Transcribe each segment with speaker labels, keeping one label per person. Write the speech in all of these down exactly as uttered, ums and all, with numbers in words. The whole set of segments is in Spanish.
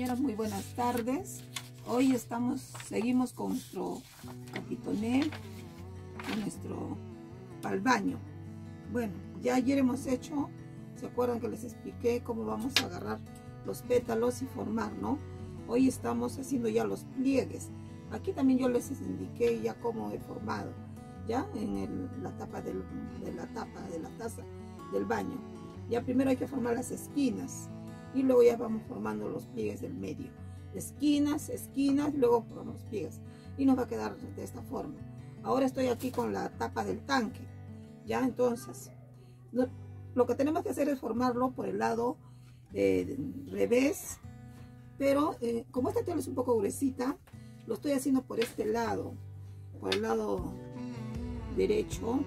Speaker 1: compañeros, muy buenas tardes. Hoy estamos, seguimos con nuestro capitoné, con nuestro pal baño. Bueno, ya ayer hemos hecho, ¿se acuerdan que les expliqué cómo vamos a agarrar los pétalos y formar, no? Hoy estamos haciendo ya los pliegues. Aquí también yo les indiqué ya cómo he formado, ya en el, la tapa del, de la tapa de la taza del baño. Ya primero hay que formar las esquinas y luego ya vamos formando los pliegues del medio. Esquinas, esquinas, luego formamos los pliegues y nos va a quedar de esta forma. Ahora estoy aquí con la tapa del tanque, ya entonces no, lo que tenemos que hacer es formarlo por el lado eh, revés, pero eh, como esta tela es un poco gruesita, lo estoy haciendo por este lado, por el lado derecho,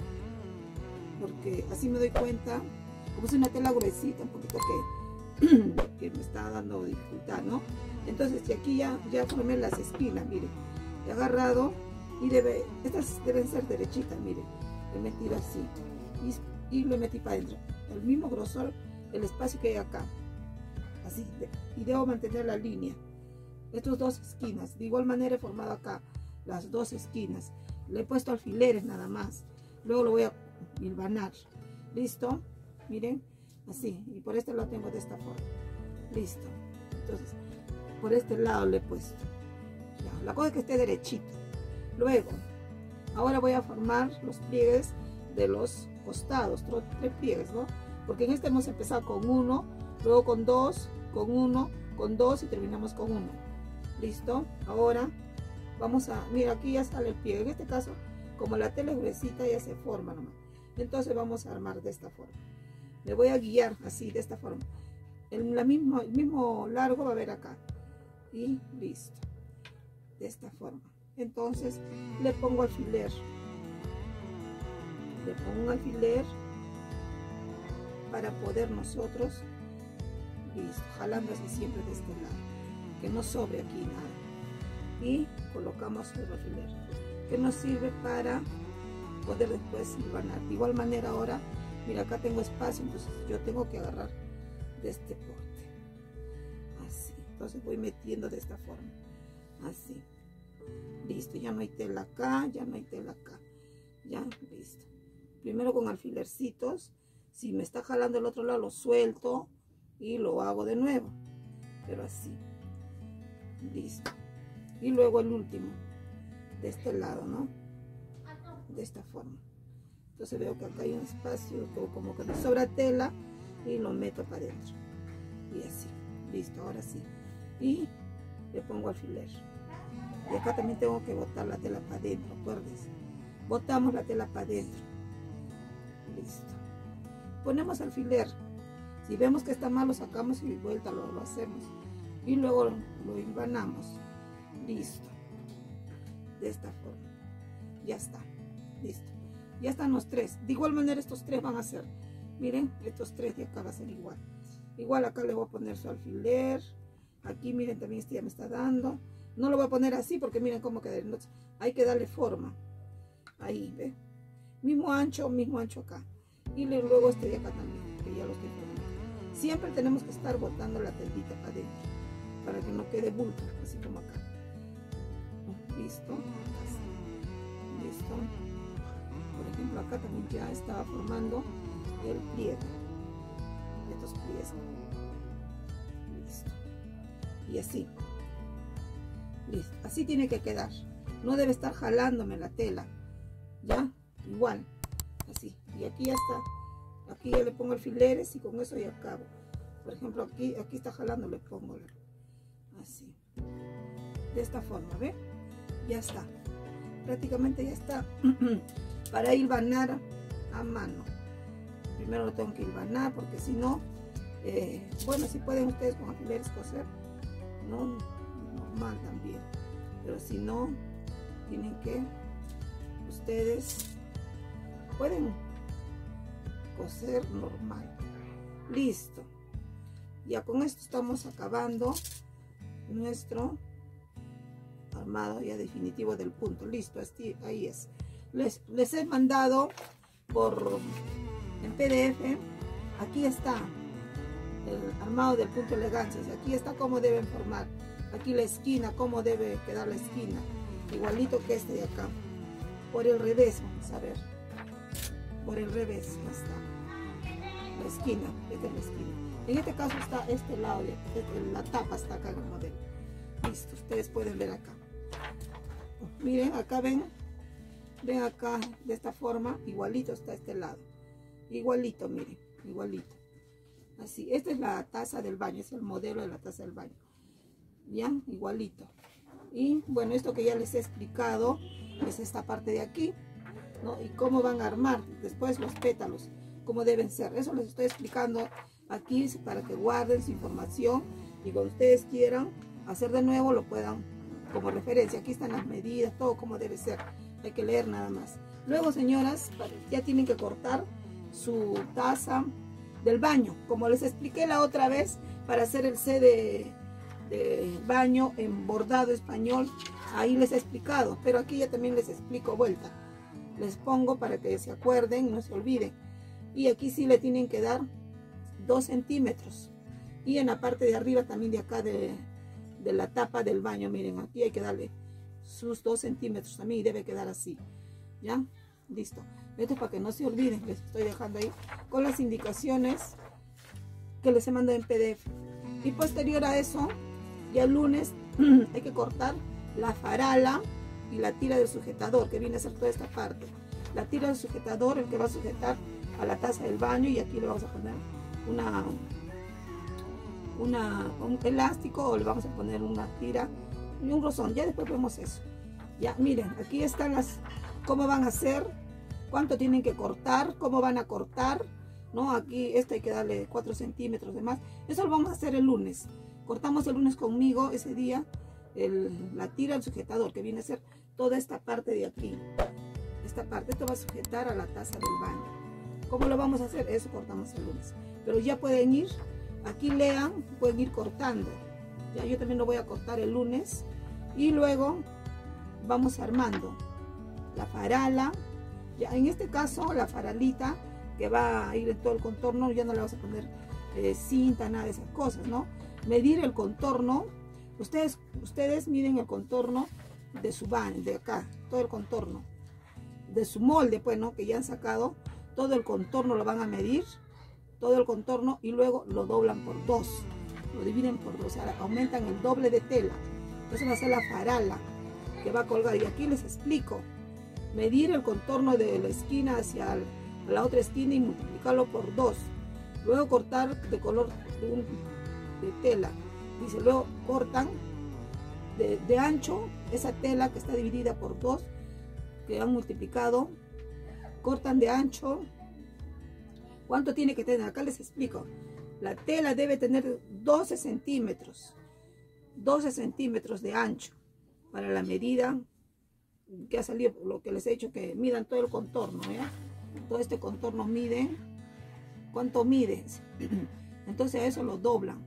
Speaker 1: porque así me doy cuenta, como es una tela gruesita, un poquito que, que me está dando dificultad, ¿no? Entonces, y aquí ya, ya formé las esquinas, miren, he agarrado y debe, estas deben ser derechitas, miren, he metido así y, y lo metí para adentro, el mismo grosor, el espacio que hay acá, así, y debo mantener la línea. Estas dos esquinas, de igual manera he formado acá las dos esquinas, le he puesto alfileres nada más, luego lo voy a hilvanar, listo, miren, así, y por este lado tengo de esta forma, listo, entonces por este lado le he puesto, ya, la cosa es que esté derechito. Luego, ahora voy a formar los pliegues de los costados, tres pliegues, ¿no? Porque en este hemos empezado con uno, luego con dos, con uno, con dos y terminamos con uno. Listo, ahora vamos a, mira, aquí ya sale el pliegue. En este caso, como la tela es gruesita, ya se forma nomás. Entonces vamos a armar de esta forma. Me voy a guiar así, de esta forma. El, la mismo, el mismo largo va a haber acá. Y listo, de esta forma. Entonces le pongo alfiler. Le pongo un alfiler para poder nosotros, listo, jalando así siempre de este lado. Que no sobre aquí nada, y colocamos el alfiler que nos sirve para poder después hilvanar. De igual manera ahora, mira, acá tengo espacio, entonces yo tengo que agarrar de este porte, así, entonces voy metiendo de esta forma, así, listo, ya no hay tela acá, ya no hay tela acá, ya, listo. Primero con alfilercitos, si me está jalando el otro lado lo suelto y lo hago de nuevo, pero así. Listo, y luego el último de este lado, ¿no? De esta forma. Entonces veo que acá hay un espacio como que me sobra tela y lo meto para adentro y así, listo, ahora sí, y le pongo alfiler y acá también tengo que botar la tela para adentro, acuérdense, botamos la tela para adentro, listo, ponemos alfiler, si vemos que está mal lo sacamos y vuelta lo, lo hacemos. Y luego lo hilvanamos, listo, de esta forma, ya está, listo, ya están los tres. De igual manera estos tres van a ser, miren, estos tres de acá va a ser igual, igual acá le voy a poner su alfiler, aquí miren también este ya me está dando, no lo voy a poner así porque miren cómo queda, hay que darle forma, ahí, ve, mismo ancho, mismo ancho acá, y luego este de acá también, que ya lo estoy formando. Siempre tenemos que estar botando la telita para adentro, para que no quede bulto, así como acá. Listo, así. Listo. Por ejemplo, acá también ya estaba formando el pliegue, estos pliegues. Listo. Y así. Listo. Así tiene que quedar. No debe estar jalándome la tela. Ya, igual. Así. Y aquí ya está. Aquí ya le pongo alfileres y con eso ya acabo. Por ejemplo, aquí, aquí está jalando, le pongo así, de esta forma, ¿ve? Ya está, prácticamente ya está. Para hilvanar a mano, primero lo tengo que hilvanar porque si no, eh, bueno, si pueden ustedes con alfileres coser, no, normal también, pero si no, tienen que, ustedes pueden coser normal. Listo, ya con esto estamos acabando nuestro armado ya definitivo del punto. Listo, así, ahí es. Les, les he mandado por en P D F, aquí está el armado del punto elegancia. Aquí está cómo deben formar. Aquí la esquina, cómo debe quedar la esquina. Igualito que este de acá. Por el revés, vamos a ver. Por el revés, ahí está. La esquina, esta es la esquina. En este caso está este lado, de, este, la tapa está acá en el modelo. Listo, ustedes pueden ver acá. Miren, acá ven. Ven acá de esta forma, igualito está este lado. Igualito, miren, igualito. Así, esta es la taza del baño, es el modelo de la taza del baño. Ya, igualito. Y bueno, esto que ya les he explicado es esta parte de aquí, ¿no? Y cómo van a armar después los pétalos, cómo deben ser. Eso les estoy explicando aquí para que guarden su información y cuando ustedes quieran hacer de nuevo lo puedan como referencia. Aquí están las medidas, todo como debe ser. Hay que leer nada más. Luego, señoras, ya tienen que cortar su taza del baño, como les expliqué la otra vez, para hacer el C de, de baño en bordado español. Ahí les he explicado, pero aquí ya también les explico vuelta. Les pongo para que se acuerden, no se olviden. Y aquí sí le tienen que dar dos centímetros. Y en la parte de arriba también de acá de, de la tapa del baño, miren, aquí hay que darle sus dos centímetros también y debe quedar así. ¿Ya? Listo. Esto es para que no se olviden, les estoy dejando ahí con las indicaciones que les he mandado en P D F. Y posterior a eso, ya el lunes hay que cortar la farala y la tira del sujetador, que viene a ser toda esta parte. La tira del sujetador, el que va a sujetar a la taza del baño, y aquí le vamos a poner una, una, un elástico, o le vamos a poner una tira y un rozón. Ya después vemos eso. Ya, miren, aquí están las, cómo van a hacer, cuánto tienen que cortar, cómo van a cortar, ¿no? Aquí este hay que darle cuatro centímetros de más. Eso lo vamos a hacer el lunes. Cortamos el lunes conmigo ese día el, la tira del sujetador, que viene a ser toda esta parte de aquí. Esta parte, esto va a sujetar a la taza del baño. ¿Cómo lo vamos a hacer? Eso cortamos el lunes. Pero ya pueden ir, aquí lean, pueden ir cortando. Ya yo también lo voy a cortar el lunes. Y luego vamos armando la farala. Ya en este caso la faralita que va a ir en todo el contorno, ya no le vamos a poner eh, cinta, nada de esas cosas, ¿no? Medir el contorno. Ustedes, ustedes miden el contorno de su baño, de acá, todo el contorno. De su molde, pues, ¿no? Que ya han sacado. Todo el contorno lo van a medir. Todo el contorno y luego lo doblan por dos. Lo dividen por dos. O sea, aumentan el doble de tela. Eso va a ser la farala que va a colgar. Y aquí les explico. Medir el contorno de la esquina hacia la otra esquina y multiplicarlo por dos. Luego cortar de color de, un, de tela. Dice, luego cortan de, de ancho esa tela que está dividida por dos, que han multiplicado. Cortan de ancho. ¿Cuánto tiene que tener? Acá les explico. La tela debe tener doce centímetros. doce centímetros de ancho. Para la medida que ha salido, lo que les he dicho, que midan todo el contorno, ¿eh? Todo este contorno mide. ¿Cuánto mide? Entonces a eso lo doblan.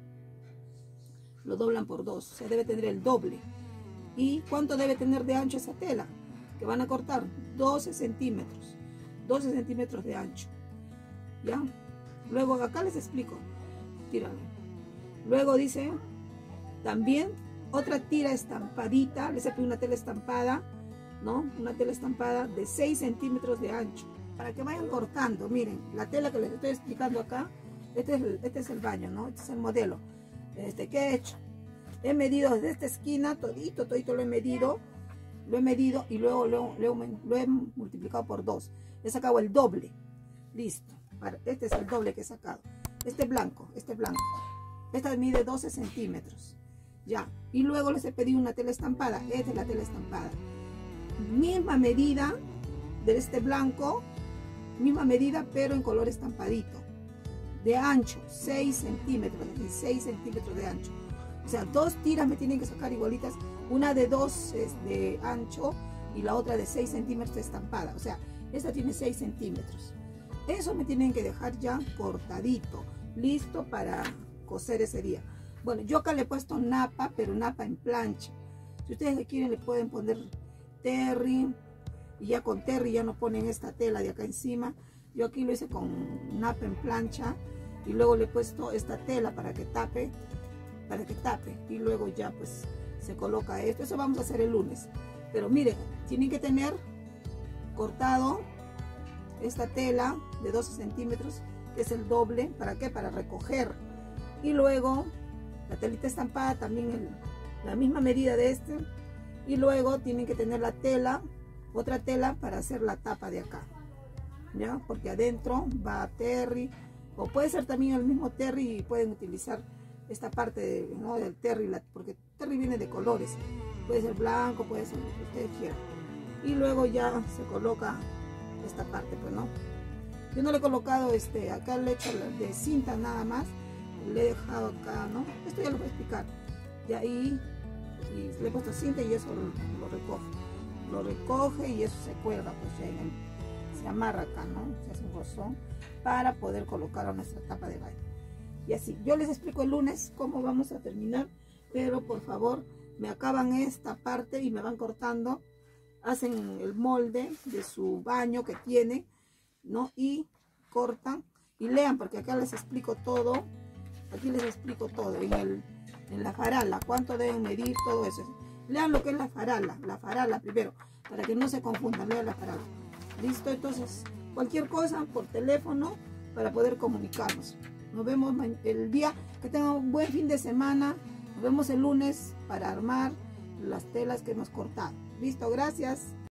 Speaker 1: Lo doblan por dos. O sea, debe tener el doble. ¿Y cuánto debe tener de ancho esa tela? Que van a cortar doce centímetros. doce centímetros de ancho. ¿Ya? Luego acá les explico. Tíralo. Luego dice, también otra tira estampadita. Les he pedido una tela estampada, ¿no? Una tela estampada de seis centímetros de ancho. Para que vayan cortando, miren, la tela que les estoy explicando acá. Este es el, este es el baño, ¿no? Este es el modelo. Este, ¿qué he hecho? He medido desde esta esquina, todito, todito lo he medido. Lo he medido y luego lo, lo, lo he multiplicado por dos. He sacado el doble. Listo. Este es el doble que he sacado. Este blanco, este blanco. Esta mide doce centímetros. Ya. Y luego les he pedido una tela estampada. Esta es la tela estampada. Misma medida de este blanco. Misma medida, pero en color estampadito. De ancho, seis centímetros. dieciséis centímetros de ancho. O sea, dos tiras me tienen que sacar igualitas. Una de dos es de ancho y la otra de seis centímetros de estampada. O sea, esta tiene seis centímetros. Eso me tienen que dejar ya cortadito, listo para coser ese día. Bueno, yo acá le he puesto napa, pero napa en plancha. Si ustedes quieren le pueden poner terry, y ya con terry ya no ponen esta tela de acá encima. Yo aquí lo hice con napa en plancha y luego le he puesto esta tela para que tape, para que tape, y luego ya pues se coloca esto. Eso vamos a hacer el lunes. Pero miren, tienen que tener cortado esta tela de doce centímetros, que es el doble. ¿Para qué? Para recoger. Y luego la telita estampada también en la misma medida de este. Y luego tienen que tener la tela, otra tela para hacer la tapa de acá, ¿ya? Porque adentro va terry, o puede ser también el mismo terry, y pueden utilizar esta parte de, ¿no?, del terry, la, porque terry viene de colores, puede ser blanco, puede ser lo que ustedes quieran. Y luego ya se coloca esta parte, pues, ¿no? Yo no le he colocado este, acá le he hecho de cinta nada más, le he dejado acá, ¿no? Esto ya lo voy a explicar. Y ahí y le he puesto cinta y eso lo, lo recoge. Lo recoge y eso se cuelga, pues ya en el, se amarra acá, ¿no? Se hace un rozón para poder colocar a nuestra tapa de baño. Y así, yo les explico el lunes cómo vamos a terminar, pero por favor me acaban esta parte y me van cortando, hacen el molde de su baño que tiene, ¿no? Y cortan y lean, porque acá les explico todo, aquí les explico todo, en, el, en la farala, cuánto deben medir, todo eso. Lean lo que es la farala, la farala primero, para que no se confundan, lean la farala. ¿Listo? Entonces, cualquier cosa por teléfono para poder comunicarnos. Nos vemos el día, que tengan un buen fin de semana. Nos vemos el lunes para armar las telas que hemos cortado. ¿Listo? Gracias.